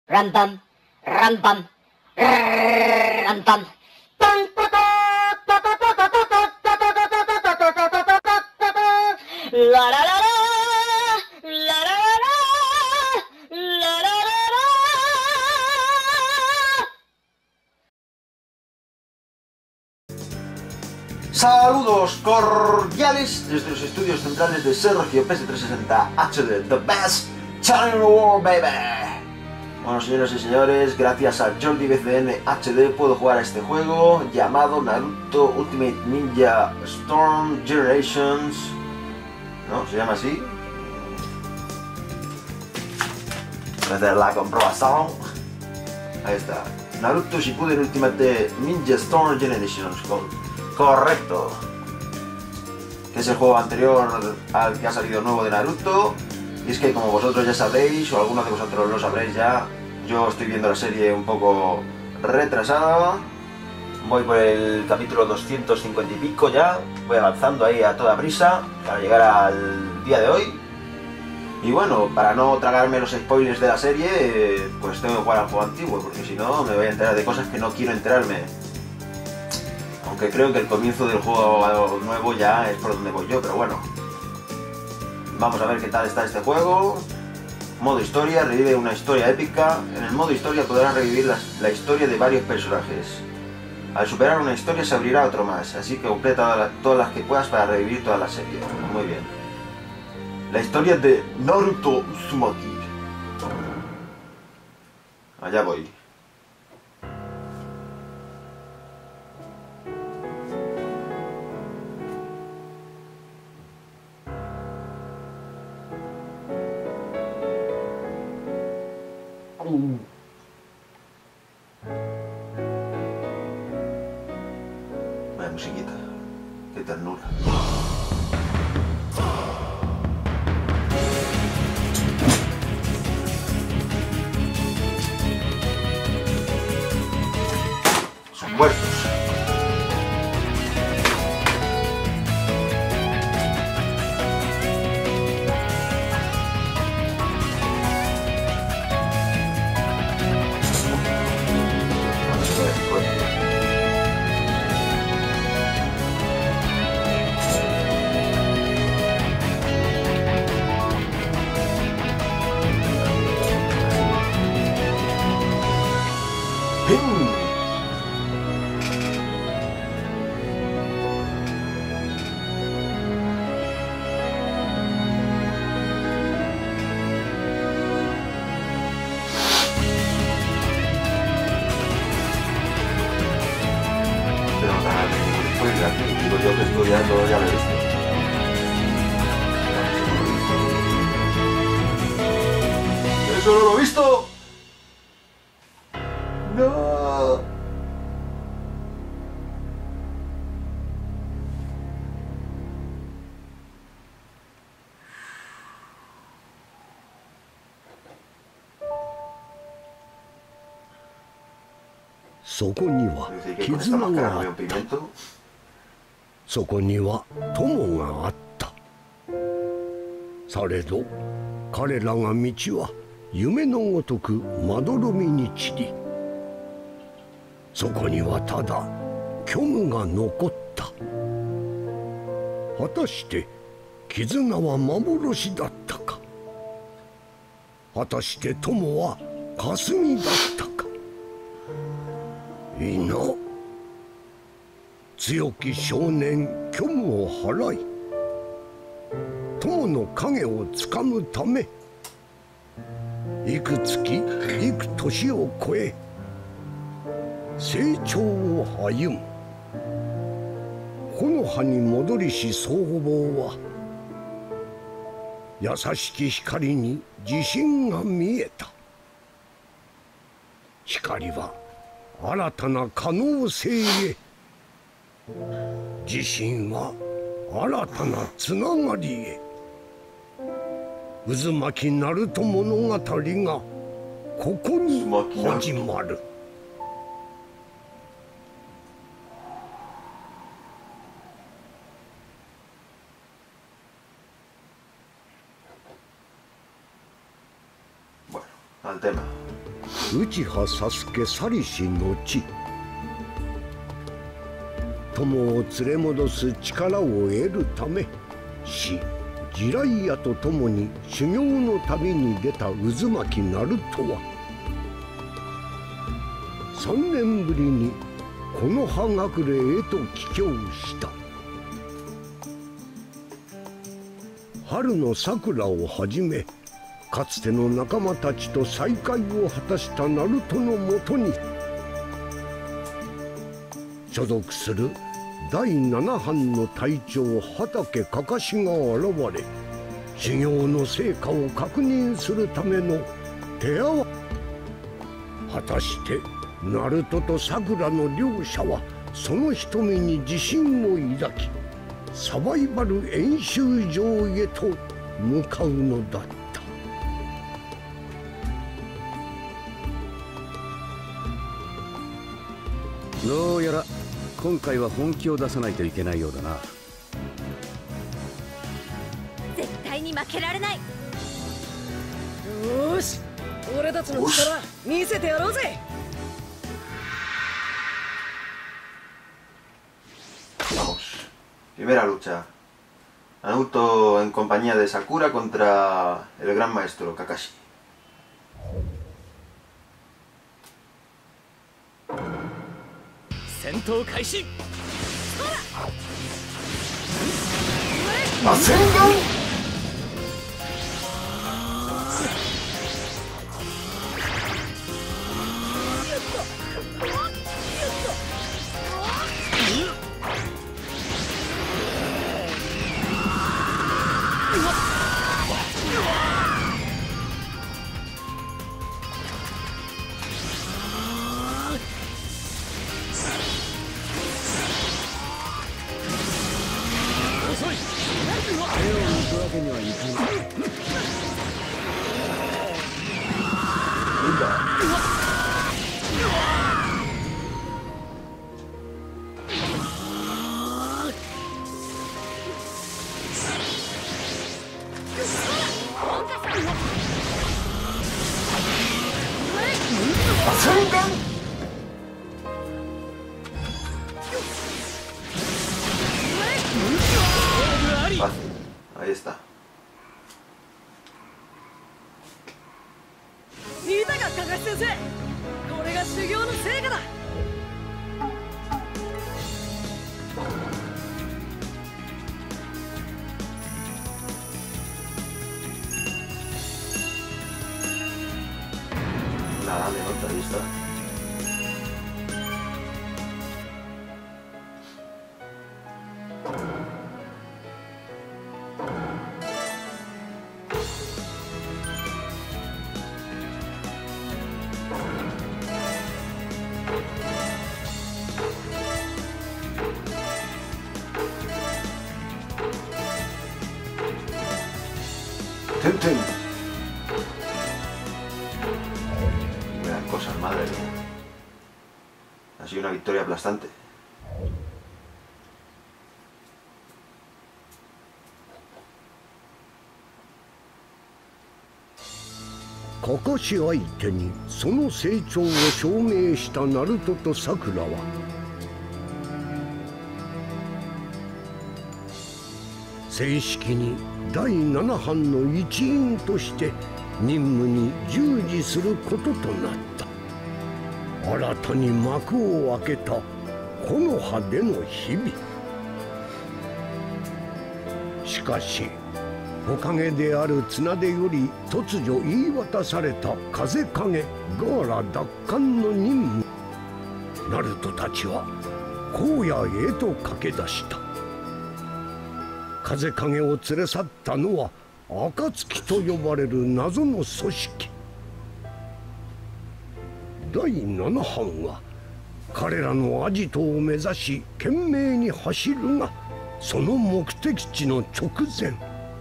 Ram pam, ram pam, ram pam. La la la la, la la la la, la la la la. Saludos cordiales desde los estudios centrales de Sergio PS360 HD, the best channel in the world, baby. Bueno, señoras y señores, gracias a Jordi BCN HD puedo jugar a este juego llamado Naruto Ultimate Ninja Storm Generations. ¿No? ¿Se llama así? Voy a hacer la comprobación. Ahí está. Naruto Shippuden Ultimate Ninja Storm Generations. Correcto. Que es el juego anterior al que ha salido nuevo de Naruto. Y es que, como vosotros ya sabréis, o algunos de vosotros lo sabréis ya, yo estoy viendo la serie un poco retrasada. Voy por el capítulo 250 y pico ya. Voy avanzando ahí a toda prisa para llegar al día de hoy. Y bueno, para no tragarme los spoilers de la serie, pues tengo que jugar al juego antiguo, porque si no me voy a enterar de cosas que no quiero enterarme. Aunque creo que el comienzo del juego nuevo ya es por donde voy yo, pero bueno. Vamos a ver qué tal está este juego. Modo historia, revive una historia épica. En el modo historia podrás revivir la historia de varios personajes. Al superar una historia se abrirá otro más, así que completa todas las que puedas para revivir toda la serie. Muy bien. La historia de Naruto Uzumaki. Allá voy. Vaya musiquita, qué ternura. Son muertos. Digo yo que estudiando ya lo he visto. ¿Eso no lo he visto? No. Dice que con esta máscara no veo pimiento. そこには友があった。されど彼らが道は夢のごとくまどろみに散り、そこにはただ虚無が残った。果たして絆は幻だったか。果たして友は霞だったか。いいな。強き少年虚無を払い友の影をつかむため幾月幾年を超え成長を歩む木の葉に戻りし僧帽は優しき光に自信が見えた。光は新たな可能性へ、自信は新たなつながりへ。渦巻きナルト物語がここに始まる。 Bueno, al tema. 内葉佐助去しの地、友を連れ戻す力を得るため師地雷屋と共に修行の旅に出た渦巻ナルトは3年ぶりに木の葉隠れへと帰郷した。春の桜をはじめかつての仲間たちと再会を果たしたナルトのもとに所属する第7班の隊長畠かかしが現れ、修行の成果を確認するための手合わせ。果たしてナルトとさくらの両者はその瞳に自信を抱き、サバイバル演習場へと向かうのだった。 どうやら今回は本気を出さないといけないようだな。 絶対に負けられない。 よーし、俺たちの力見せてやろうぜ。 Vamos. Primera lucha. Naruto en compañía de Sakura contra el gran maestro Kakashi. ¡Rasengan! Ahí está. 見たか、かかし先生。これが修行の成果だ。 Nada, de nota, ahí está. Tenten. Vean cosas, madre mía. Ha sido una victoria aplastante. Kakashi相手にその成長を証明したナルトとさくらは正式に第7班の一員として任務に従事することとなった。新たに幕を開けた木の葉での日々。しかし木陰である綱手より突如言い渡された風影ガーラ奪還の任務。ナルトたちは荒野へと駆け出した。風影を連れ去ったのは暁と呼ばれる謎の組織。第7班は彼らのアジトを目指し懸命に走るが、その目的地の直前、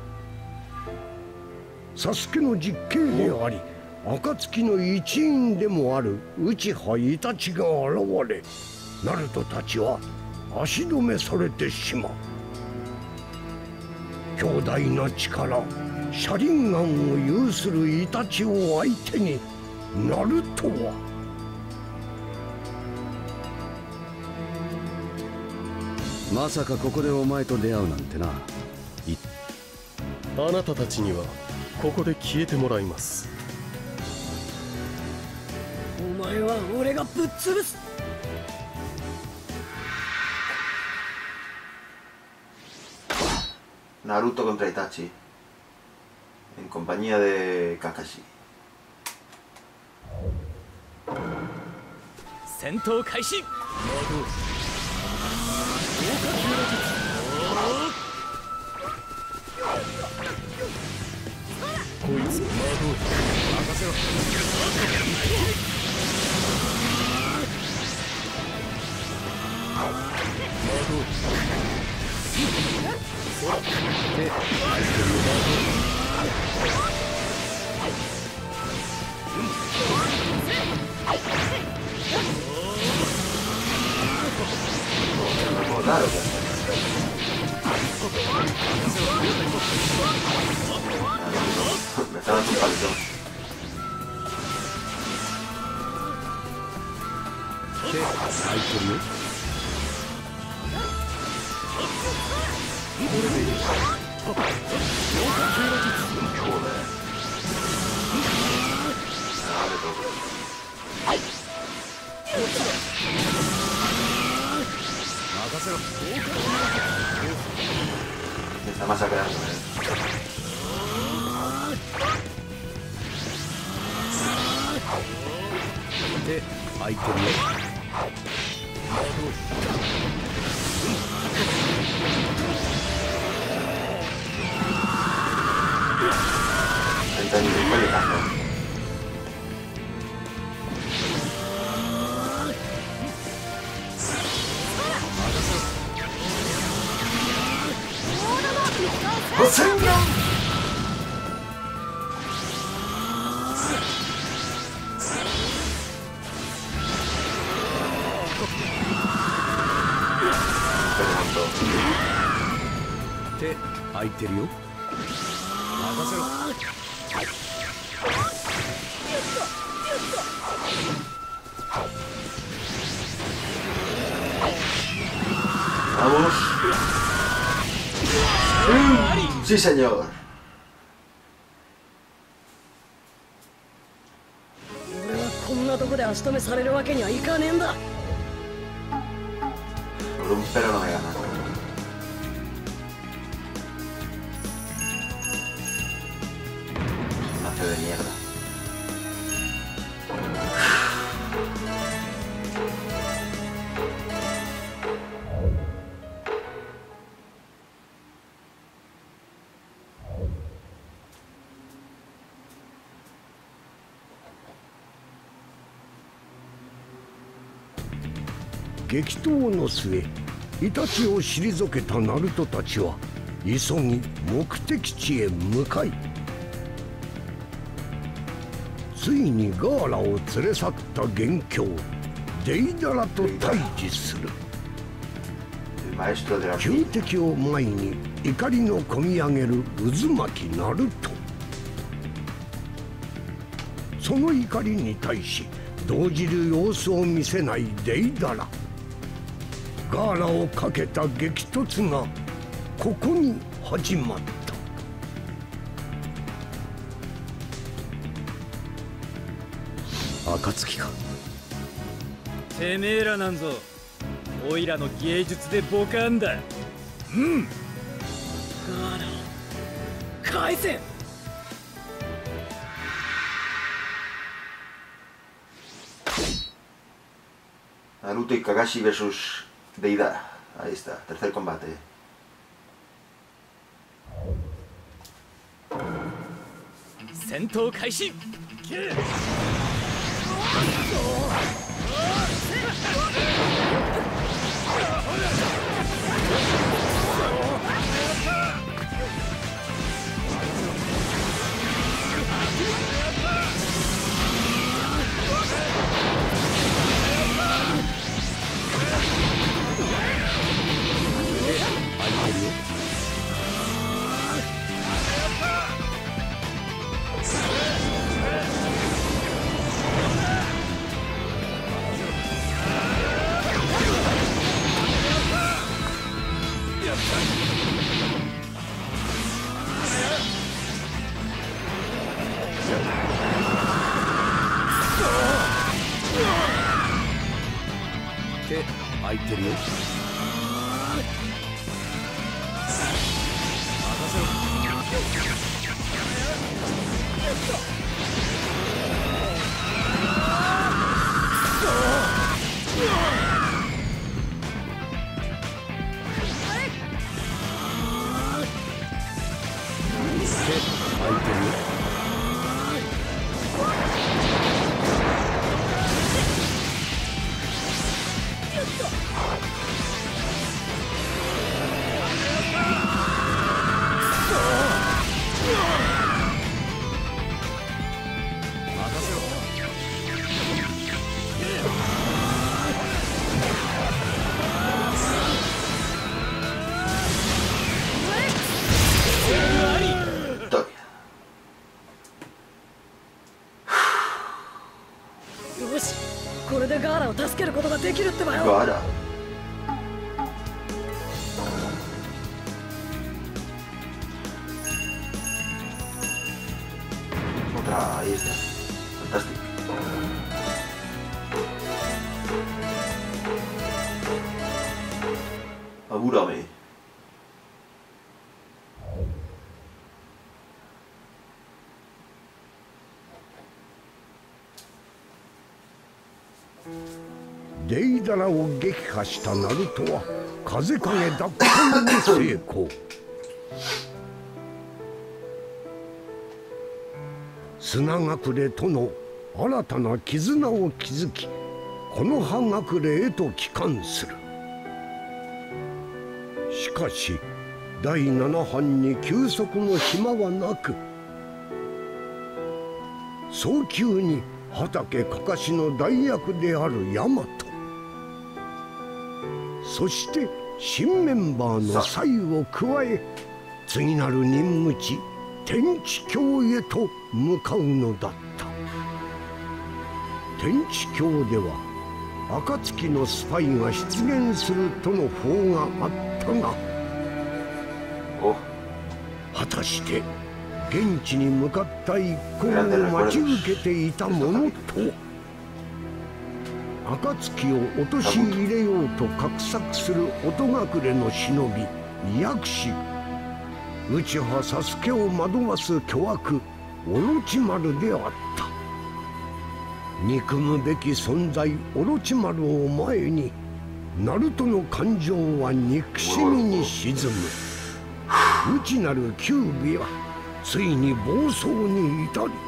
サスケの実刑であり暁の一員でもある内葉イタチが現れ、ナルトたちは足止めされてしまう。強大な力シャリンガンを有するイタチを相手にナルトは。 まさかここでお前と出会うなんてな。 あなたたちにはここで消えてもらいます。 お前は俺がぶっ潰す。 Naruto contra Itachi en compañía de Kakashi. 戦闘開始。 こいつを任せろ。 Claro, me está dando un palizón. Me está masacrando, Vamos. Sí, señor. 俺はこんなとこで足止めされるわけにはいかねえんだ。 Por un pelo no me gana. Mazo de mierda. ¿激闘の末、イタチを退けたナルトたちは急ぎ目的地へ向かい、ついにガーラを連れ去った元凶デイダラと対峙する。仇敵を前に怒りのこみ上げる渦巻きナルト。その怒りに対し動じる様子を見せないデイダラ。ガーラをかけた激突がここに始まった。 暁か。 てめえらなんぞオイラの芸術でボカンだ。うん。ガーラ返せ。 Naruto y Kakashi versus Deidara. Ahí está, tercer combate. Sento Kaishi. 手空いてるよ。 よし、これでガーラを助けることができるってばよ。 ガーラ。Otra, ahí está. Fantástico. Apúrame. デイダラを撃破したナルトは風影奪還に成功。砂隠れとの新たな絆を築き、この葉隠れへと帰還する。しかし第7班に休息の暇はなく、早急に畠かかしの代役であるヤマト、そして新メンバーのサイを加え、次なる任務地天地峡へと向かうのだった。天地峡では暁のスパイが出現するとの報があったが、果たして現地に向かった一行を待ち受けていたものとは、暁を陥れようと画策する音隠れの忍び薬師、内葉佐助を惑わす巨悪オロチマルであった。憎むべき存在オロチマルを前に、ナルトの感情は憎しみに沈む。内なるキュービはついに暴走に至り、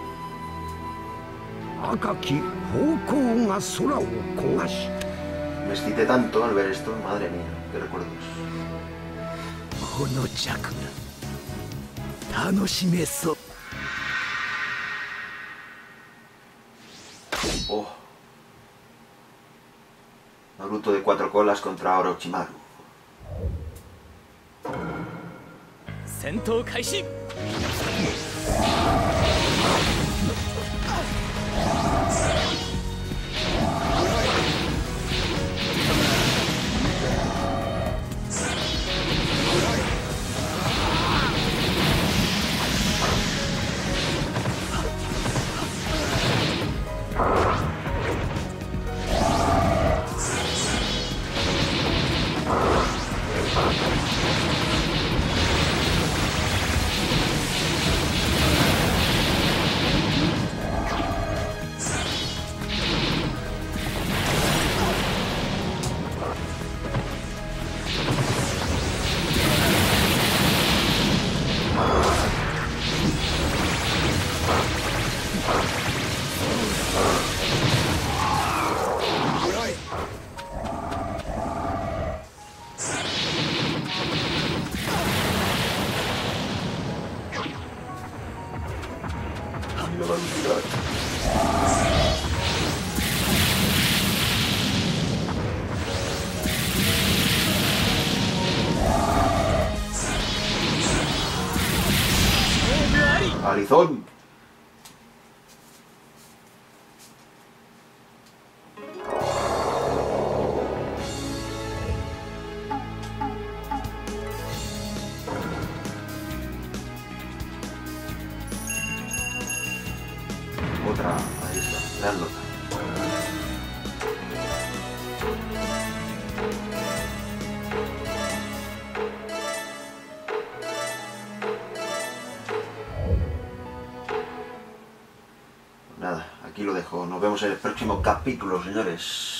赤き方向が空を焦がした。 Me excité tanto al ver esto, madre mía, qué recuerdos. この着が楽しめそう。 Oh. Naruto de 4 colas contra Orochimaru. 戦闘開始。 Arizón. Otra, ahí está, gran nota. nada, aquí lo dejo. Nos vemos en el próximo capítulo, señores.